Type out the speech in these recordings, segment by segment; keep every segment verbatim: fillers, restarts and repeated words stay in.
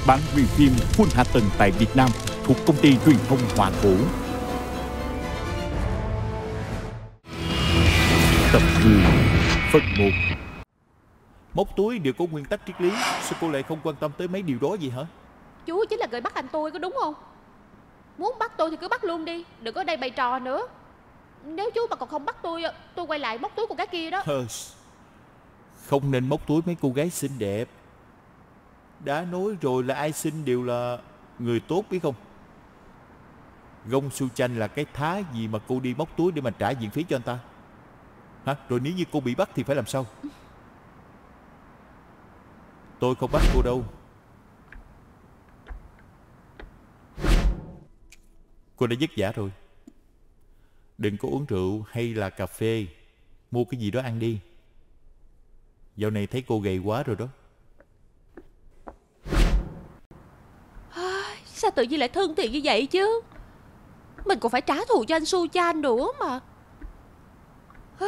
bản quyền phim full hạ tầng tại Việt Nam thuộc công ty truyền thông Hòa Cổ. Tập mười, phần một. Móc túi đều có nguyên tắc triết lý, sao cô lại không quan tâm tới mấy điều đó gì hả? Chú chính là người bắt anh tôi có đúng không? Muốn bắt tôi thì cứ bắt luôn đi, đừng có đây bày trò nữa. Nếu chú mà còn không bắt tôi, tôi quay lại móc túi của cái kia đó. Không nên móc túi mấy cô gái xinh đẹp. Đã nói rồi là ai xinh đều là người tốt biết không? Gông Su Chanh là cái thá gì mà cô đi móc túi để mà trả viện phí cho anh ta? Hả? Rồi nếu như cô bị bắt thì phải làm sao? Tôi không bắt cô đâu. Cô đã vất vả rồi. Đừng có uống rượu hay là cà phê. Mua cái gì đó ăn đi. Dạo này thấy cô gầy quá rồi đó. À, sao tự nhiên lại thân thiện như vậy chứ? Mình còn phải trả thù cho anh Su Chan nữa mà. À...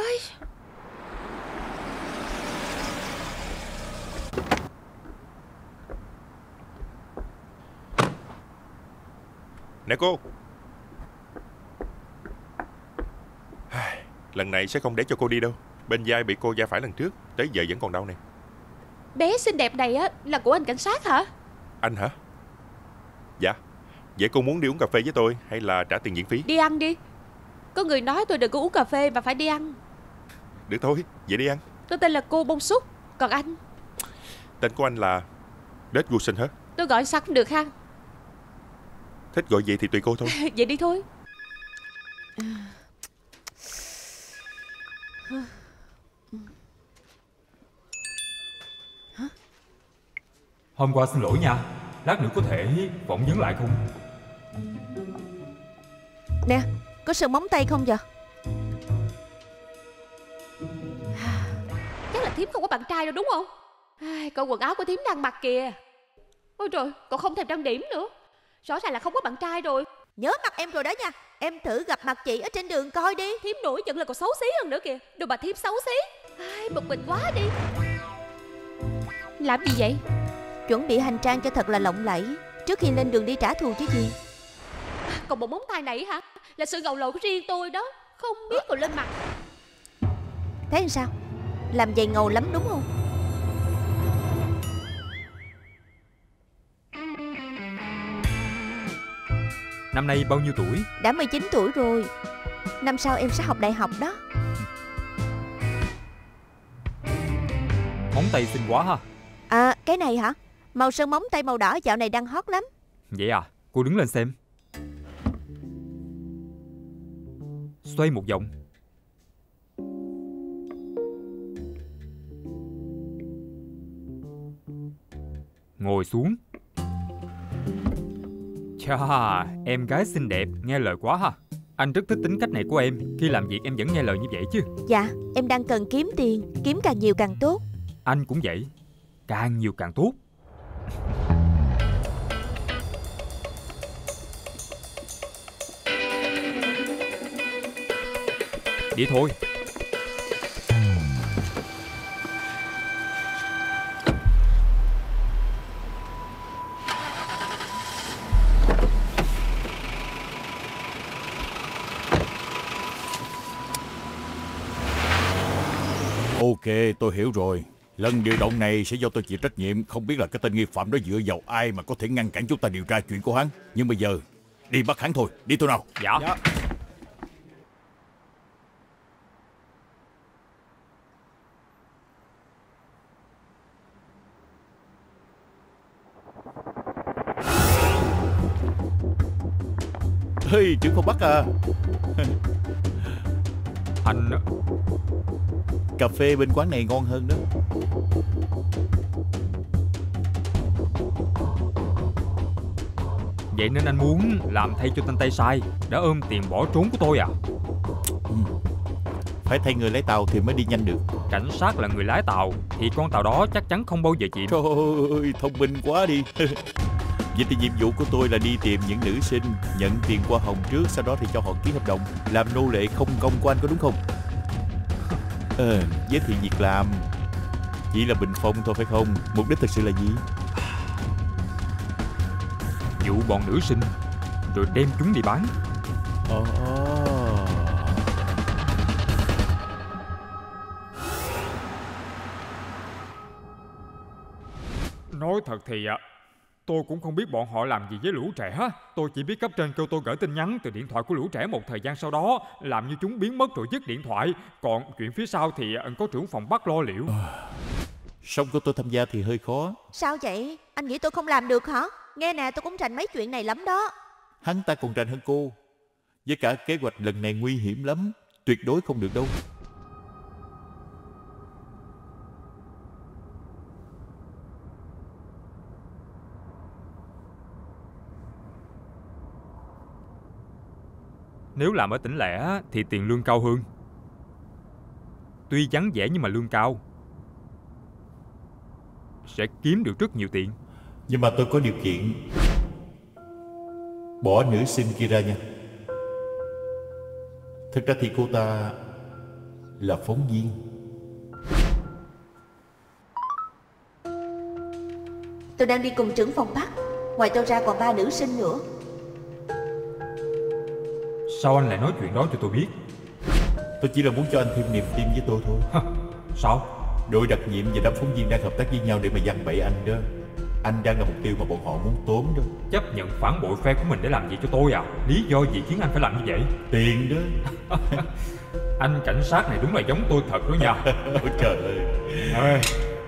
Nè cô. Lần này sẽ không để cho cô đi đâu. Bên vai bị cô va phải lần trước, tới giờ vẫn còn đau này. Bé xinh đẹp này á là của anh cảnh sát hả? Anh hả? Dạ. Vậy cô muốn đi uống cà phê với tôi hay là trả tiền viện phí? Đi ăn đi. Có người nói tôi đừng có uống cà phê mà phải đi ăn. Được thôi, vậy đi ăn. Tôi tên là cô Bông Súc. Còn anh? Tên của anh là Đết Gusen hả? Tôi gọi sao cũng được ha. Thích gọi gì thì tùy cô thôi. Vậy đi thôi. Hôm qua xin lỗi nha. Lát nữa có thể phỏng vấn lại không? Nè, có sơn móng tay không vậy? Chắc là thím không có bạn trai đâu đúng không? Ai, coi quần áo của thím đang mặc kìa. Ôi trời, còn không thèm trang điểm nữa. Rõ ràng là không có bạn trai rồi. Nhớ mặt em rồi đó nha. Em thử gặp mặt chị ở trên đường coi đi. Thím nổi giận là còn xấu xí hơn nữa kìa. Đồ bà thím xấu xí. Ai, bực mình quá đi. Làm gì vậy? Chuẩn bị hành trang cho thật là lộng lẫy trước khi lên đường đi trả thù chứ gì. Còn bộ móng tay này hả? Là sự ngầu lầu của riêng tôi đó. Không biết còn lên mặt. Thấy làm sao? Làm vậy ngầu lắm đúng không? Năm nay bao nhiêu tuổi? Đã mười chín tuổi rồi. Năm sau em sẽ học đại học đó. Móng tay xinh quá ha. À, cái này hả? Màu sơn móng tay màu đỏ dạo này đang hot lắm. Vậy à? Cô đứng lên xem. Xoay một vòng. Ngồi xuống. Chà, em gái xinh đẹp, nghe lời quá ha. Anh rất thích tính cách này của em. Khi làm việc em vẫn nghe lời như vậy chứ. Dạ, em đang cần kiếm tiền. Kiếm càng nhiều càng tốt. Anh cũng vậy. Càng nhiều càng tốt. Đi thôi. Ok, tôi hiểu rồi. Lần điều động này sẽ do tôi chịu trách nhiệm. Không biết là cái tên nghi phạm đó dựa vào ai mà có thể ngăn cản chúng ta điều tra chuyện của hắn. Nhưng bây giờ đi bắt hắn thôi. Đi thôi nào. Dạ, dạ. Hey, trưởng phòng bắt à. Anh... Cà phê bên quán này ngon hơn đó. Vậy nên anh muốn làm thay cho tên tay sai đã ôm tiền bỏ trốn của tôi à? Ừ. Phải thay người lái tàu thì mới đi nhanh được. Cảnh sát là người lái tàu thì con tàu đó chắc chắn không bao giờ chìm. Trời ơi, thông minh quá đi. Vậy thì nhiệm vụ của tôi là đi tìm những nữ sinh, nhận tiền hoa hồng trước, sau đó thì cho họ ký hợp đồng làm nô lệ không công của anh, có đúng không? Ờ, giới thiệu việc làm chỉ là bình phong thôi phải không? Mục đích thực sự là gì? dụ bọn nữ sinh rồi đem chúng đi bán. Ồ. Nói thật thì ạ, tôi cũng không biết bọn họ làm gì với lũ trẻ. Tôi chỉ biết cấp trên kêu tôi gửi tin nhắn từ điện thoại của lũ trẻ một thời gian sau đó, làm như chúng biến mất rồi dứt điện thoại. Còn chuyện phía sau thì có trưởng phòng Bắc lo liệu. Xong của tôi tham gia thì hơi khó. Sao vậy? Anh nghĩ tôi không làm được hả? Nghe nè, tôi cũng rành mấy chuyện này lắm đó. Hắn ta còn rành hơn cô. Với cả kế hoạch lần này nguy hiểm lắm, tuyệt đối không được đâu. Nếu làm ở tỉnh lẻ thì tiền lương cao hơn. Tuy vắng vẻ nhưng mà lương cao, sẽ kiếm được rất nhiều tiền. Nhưng mà tôi có điều kiện. Bỏ nữ sinh kia ra nha. Thực ra thì cô ta là phóng viên. Tôi đang đi cùng trưởng phòng Bắc. Ngoài tôi ra còn ba nữ sinh nữa. Sao anh lại nói chuyện đó cho tôi biết? Tôi chỉ là muốn cho anh thêm niềm tin với tôi thôi. Sao? Đội đặc nhiệm và đám phóng viên đang hợp tác với nhau để mà giăng bẫy anh đó. Anh đang là mục tiêu mà bọn họ muốn tóm đó. Chấp nhận phản bội phe của mình để làm gì cho tôi à? Lý do gì khiến anh phải làm như vậy? Tiền đó. Anh cảnh sát này đúng là giống tôi thật đó nha. Ôi trời ơi. Ê.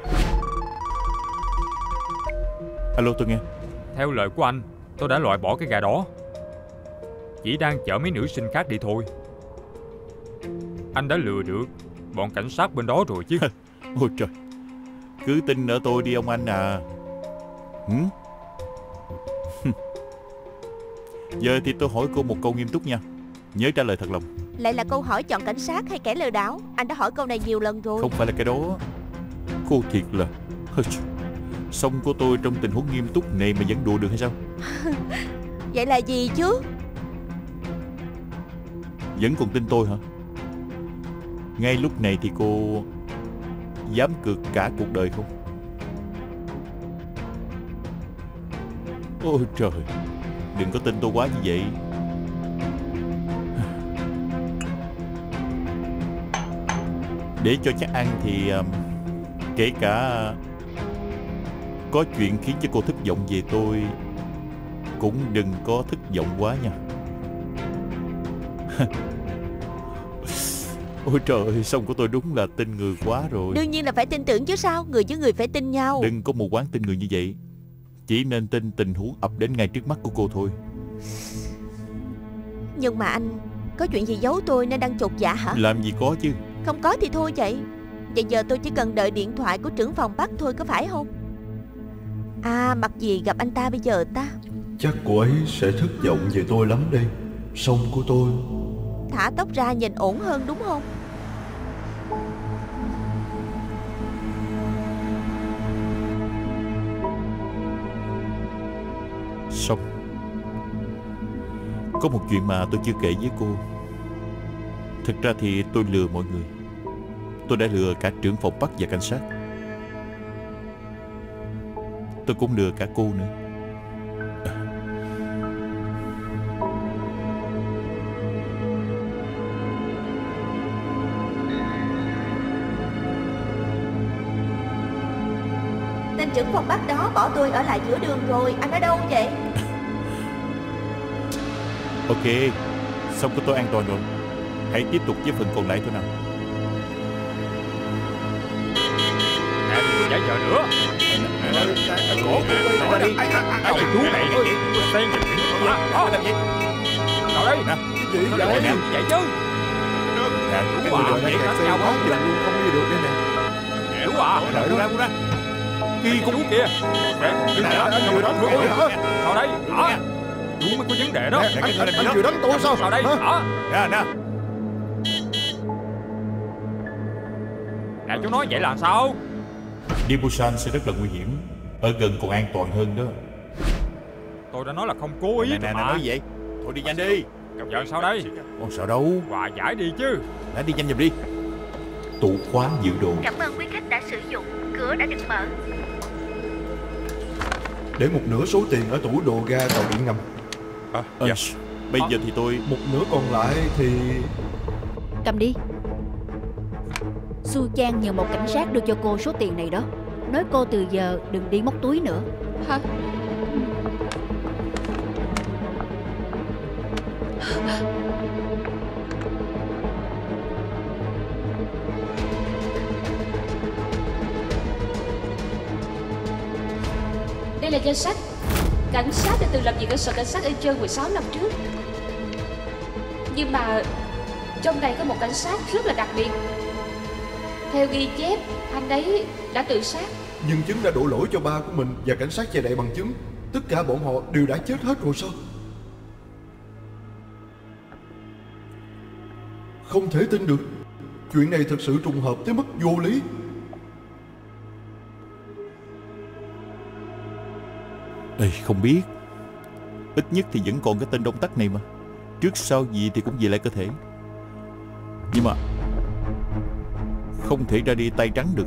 Alo, tôi nghe. Theo lời của anh, tôi đã loại bỏ cái gà đó. Chỉ đang chở mấy nữ sinh khác đi thôi. Anh đã lừa được bọn cảnh sát bên đó rồi chứ. Ôi trời. Cứ tin ở tôi đi ông anh à. Hử? Giờ thì tôi hỏi cô một câu nghiêm túc nha. Nhớ trả lời thật lòng. Lại là câu hỏi chọn cảnh sát hay kẻ lừa đảo? Anh đã hỏi câu này nhiều lần rồi. Không phải là cái đó. Cô thiệt là Xong của tôi trong tình huống nghiêm túc này mà vẫn đùa được hay sao? Vậy là gì chứ? Vẫn còn tin tôi hả? Ngay lúc này thì cô dám cược cả cuộc đời không? Ôi trời, đừng có tin tôi quá như vậy. Để cho chắc ăn thì um, kể cả có chuyện khiến cho cô thất vọng về tôi, cũng đừng có thất vọng quá nha. Ôi trời ơi, xong của tôi đúng là tin người quá rồi. Đương nhiên là phải tin tưởng chứ sao. Người với người phải tin nhau. Đừng có mù quáng tin người như vậy. Chỉ nên tin tình huống ập đến ngay trước mắt của cô thôi. Nhưng mà anh có chuyện gì giấu tôi nên đang chột dạ hả? Làm gì có chứ. Không có thì thôi vậy. Vậy giờ tôi chỉ cần đợi điện thoại của trưởng phòng Bắc thôi, có phải không? À, mặc gì gặp anh ta bây giờ ta? Chắc cô ấy sẽ thất vọng về tôi lắm đây. Xong của tôi. Thả tóc ra nhìn ổn hơn đúng không? Xong. Có một chuyện mà tôi chưa kể với cô. Thực ra thì tôi lừa mọi người. Tôi đã lừa cả trưởng phòng Bắc và cảnh sát. Tôi cũng lừa cả cô nữa. Tên trưởng phòng Bắc đó bỏ tôi ở lại giữa đường rồi. Anh ở đâu vậy? Ok, xong của tôi an toàn rồi. Hãy tiếp tục với phần còn lại thôi nào. Nè, đừng có giả vờ nữa. Cổ tôi đi. Ai là chú này? Tôi xen vào chuyện của hả? Đó. Nào đây. Nè. Gì vậy? Vậy chứ. Nè, đúng à. Vậy đánh nhau không? Luôn không đi được đây nè. Hiểu à. Đợi ra, ra. Kỳ con chú kia. Nè, vừa đánh tôi hả? Sao đây? Hả? Chú mới có vấn đề đó. Anh vừa đánh tôi sao? Sao đây? Hả? Nè, nè. Nè, chú nói vậy là sao? Đi Busan sẽ rất là nguy hiểm. Ở gần còn an toàn hơn đó. Tôi đã nói là không cố ý. Nè, nè, nói vậy. Thôi đi nhanh đi. Giờ sao đây? Con sợ đâu. Hòa giải đi chứ. Đã đi nhanh giùm đi. Tủ khóa giữ đồ. Cảm ơn quý khách đã sử dụng. Cửa đã được mở. để một nửa số tiền ở tủ đồ ga tàu điện ngầm. À, à, dạ. Bây giờ thì tôi... Một nửa còn lại thì... Cầm đi. Su Chan nhờ một cảnh sát đưa cho cô số tiền này đó. Nói cô từ giờ đừng đi móc túi nữa. Hả? Đây là danh sách. Cảnh sát đã từng làm việc ở sở cảnh sát Incheon mười sáu năm trước. Nhưng mà trong này có một cảnh sát rất là đặc biệt. Theo ghi chép, anh ấy đã tự sát. Nhưng chứng đã đổ lỗi cho ba của mình và cảnh sát che đậy bằng chứng. Tất cả bọn họ đều đã chết hết rồi sao? Không thể tin được. Chuyện này thật sự trùng hợp tới mức vô lý. Ê, không biết. Ít nhất thì vẫn còn cái tên Đông Tắc này mà. Trước sau gì thì cũng về lại cơ thể. Nhưng mà không thể ra đi tay trắng được.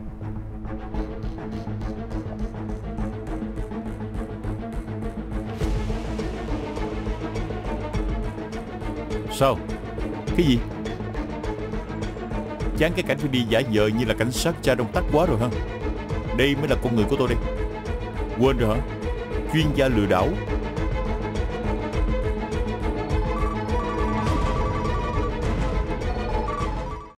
Sao? Cái gì? Chán cái cảnh phải đi giả vờ như là cảnh sát cha Đông Tắc quá rồi hả? Đây mới là con người của tôi đây. Quên rồi hả? Chuyên gia lừa đảo